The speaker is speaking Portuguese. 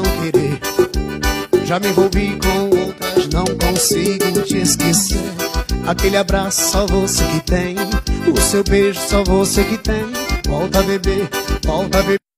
não querer. Já me envolvi com outras, não consigo te esquecer. Aquele abraço só você que tem, o seu beijo só você que tem. Volta a beber, volta a beber.